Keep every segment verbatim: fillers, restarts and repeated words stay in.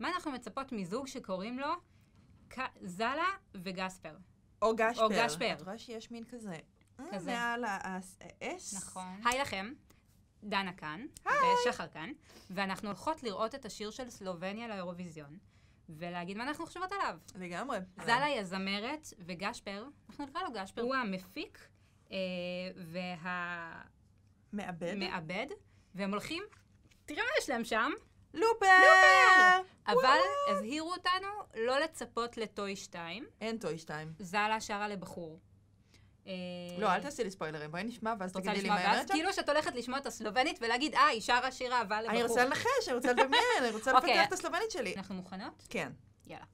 מה אנחנו מצפות מזוג שקוראים לו זאלה וגספר? או גשפר. או גשפר. את רואה שיש מין כזה. כזה. מעל ה-S. נכון. היי לכם, דנה כאן, ושחר כאן, ואנחנו הולכות לראות את השיר של סלובניה לאירוויזיון, ולהגיד מה אנחנו חושבות עליו. לגמרי. זאלה היא הזמרת, וגשפר, אנחנו נקרא לו גשפר, הוא המפיק וה... מעבד. מעבד, והם הולכים, תראה מה יש להם שם. לופר! לופר! אבל הזהירו אותנו לא לצפות לטוי שתיים. אין טוי שתיים. זאלה שרה לבחור. לא, אל תעשי לי ספוילרים, בואי נשמע ואז תגידי לי מה מה ואז אומרת שם. כאילו שאת הולכת לשמוע את הסלובנית ולהגיד, אה, היא שרה שיר אהבה לבחור. אני רוצה לנחש, אני רוצה לדמיין, אני רוצה לפתח את הסלובנית שלי. אנחנו מוכנות? כן. יאללה.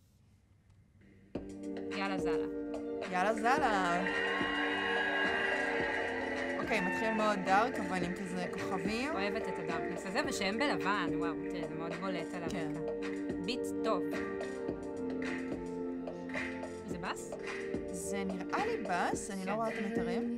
יאללה זאלה. יאללה זאלה. אוקיי, מתחיל מאוד דארק, אבל עם כזה כוכבים. אוהבת את הדארקנס הזה, ושהם בלבן, וואו, תראה, זה מאוד בולט על הרקע. ביט טוב. זה בס? זה נראה לי בס, אני לא רואה את המיתרים.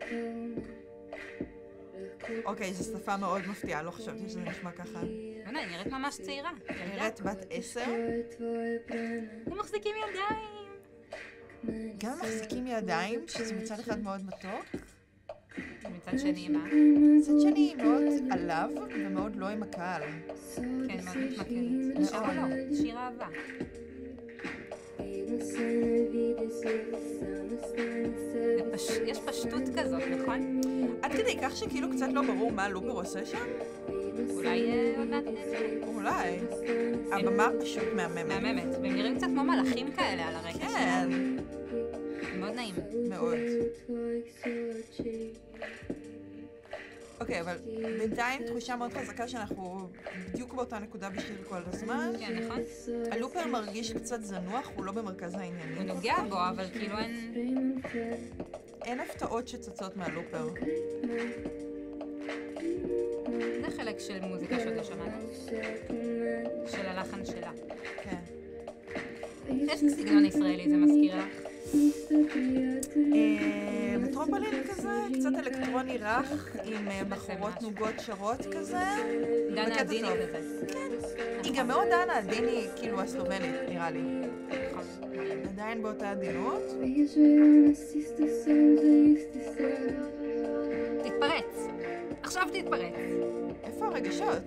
אוקיי, זו שפה מאוד מפתיעה, לא חשבתי שזה נשמע ככה. לא, היא נראית ממש צעירה. נראית בת עשר. הם מחזיקים ידיים. גם מחזיקים ידיים, שזה מצד אחד מאוד מתוק. מצד שני, מה? מצד שני, מאוד עליו ומאוד לא עם הקהל. כן, מאוד מתמקדת. השיר או לא? שיר אהבה. יש פשטות כזאת, נכון? עד כדי כך שכאילו קצת לא ברור מה לופר עושה שם? אולי עוד מעט נדע. אולי. הבמה פשוט מהממת. מהממת. והם נראים קצת כמו מלאכים כאלה על הרקע כן. מאוד נעים. מאוד. אוקיי, אבל בינתיים תחושה מאוד חזקה שאנחנו בדיוק באותה נקודה בשיר כל הזמן. כן, נכון? הלופר מרגיש קצת זנוח, הוא לא במרכז העניינים. הוא נוגע בו, אבל כאילו אין... אין הפתעות שצצות מהלופר. זה חלק של מוזיקה שעוד לא שמענו. של הלחן שלה. כן. יש סגנון ישראלי, זה מזכיר לך? מטרופולין כזה, קצת אלקטרוני רך, עם בחורות נוגות שרות כזה. דנה עדיני כזה. היא גם מאוד דנה עדיני, כאילו הסלובנית, נראה לי. עדיין באותה עדינות. תתפרץ. עכשיו תתפרץ. איפה הרגשות?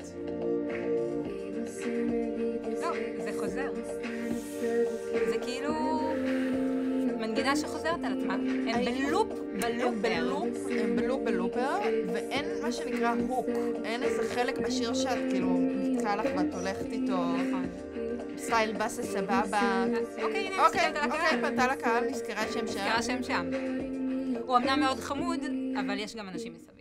לא, זה חוזר. זה כאילו מנגינה שחוזרת על עצמה. הם בלופ בלופר. הם בלופ, הם בלופ בלופר, ואין מה שנקרא הוק. אין איזה חלק בשיר שאת כאילו נתקע לך ואת הולכת איתו. סטייל בסה סבבה. אוקיי, הנה, מסתכלת על הקהל. אוקיי, פנתה לקהל, נזכרה שם שם. נזכרה שם שם. הוא אמנם מאוד חמוד, אבל יש גם אנשים מסביב.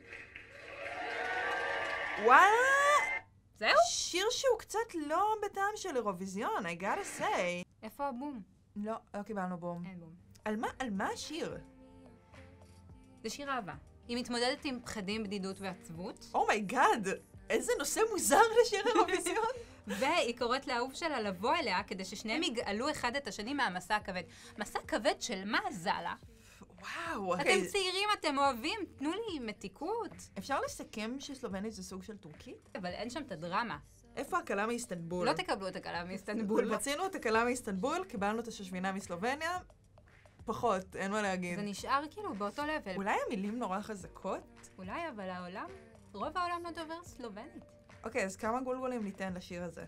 וואלה! זהו? שיר שהוא קצת לא בטעם של אירוויזיון, I gotta say. איפה הבום? לא, לא קיבלנו בום. אין בום. על מה, על מה השיר? זה שיר אהבה. היא מתמודדת עם פחדים, בדידות ועצבות. אומייגאד! איזה נושא מוזר לשיר אירוויזיון. והיא קוראת לאהוב שלה לבוא אליה כדי ששניהם יגאלו אחד את השני מהמסע הכבד. מסע כבד של מה, זאלה? וואו, אתם צעירים, אתם אוהבים, תנו לי מתיקות. אפשר לסכם שסלובנית זה סוג של טורקית? אבל אין שם את הדרמה. איפה הקלה מאיסטנבול? לא תקבלו את הקלה מאיסטנבול. רצינו את הקלה מאיסטנבול, קיבלנו את השושבינה מסלובניה. פחות, אין מה להגיד. זה נשאר כאילו באותו לבל. אולי המילים נורא חזקות? אולי, אבל העולם, רוב העולם לא דובר סלובנית. אוקיי, אז כמה גולגולים ניתן לשיר הזה?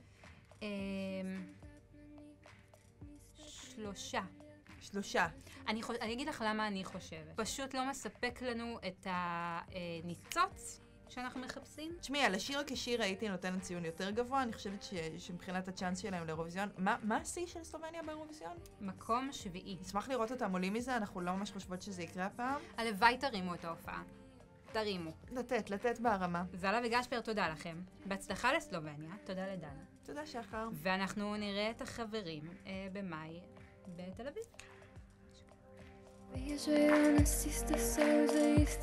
שלושה. שלושה. אני, חוש... אני אגיד לך למה אני חושבת. פשוט לא מספק לנו את הניצוץ שאנחנו מחפשים. תשמעי, על השיר כשיר הייתי נותנת ציון יותר גבוה, אני חושבת ש... שמבחינת הצ'אנס שלהם לאירוויזיון, מה, מה השיא של סלובניה באירוויזיון? מקום שביעי. נשמח לראות אותם עולים מזה, אנחנו לא ממש חושבות שזה יקרה הפעם. הלוואי תרימו את ההופעה. תרימו. לתת, לתת בהרמה. זאלה וגשפר, תודה לכם. בהצלחה לסלובניה, תודה לדנה. תודה שחר. ואנחנו נראה את החברים אה, במאי בתל אביב.